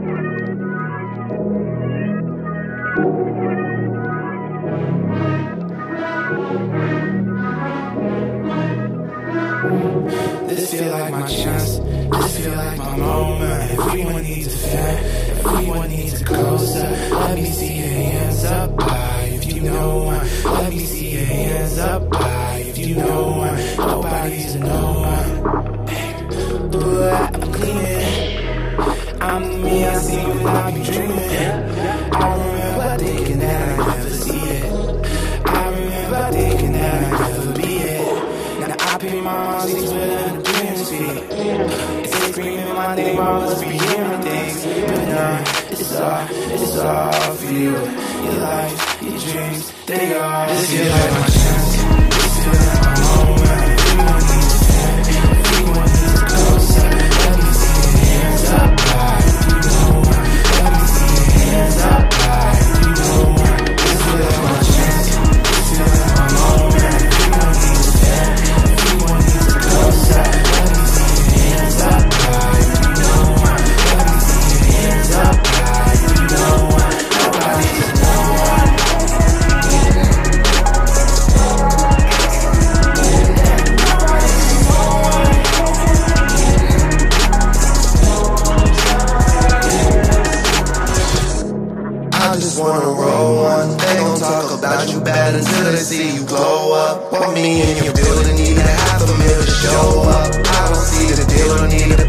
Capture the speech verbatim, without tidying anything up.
This feel like my chance, this feel like my moment. Everyone needs a fan, everyone needs a closer. Let me see your hands up high if you know one. Let me see your hands up high if you know one. Nobody's a no one. Ooh, I'm cleaning, I'm me, I see what I be dreaming. I remember thinking that I'd never see it. I remember thinking that I'd never be it. Now I pay my sleeves with a dream's feet. It's screaming my name, I must be hearing things. But nah, it's all, it's all for you. Your life, your dreams, they are. This feel like my chance, this feel like my moment. Everyone needs a fan, everyone needs a closer. Let me see your hands up high if you know one. Let me see your hands up high if you know one. This feel like my chance, this feel like my moment. Everyone needs a fan, everyone needs a closer. Let me see your hands up high if you know one. Let me see your hands up high if you know one. Nobody's no one. I just wanna roll one. They gon' talk about you bad until they see you glow up. Want me in your building, need a half a mil to show up. I don't see the deal, don't need a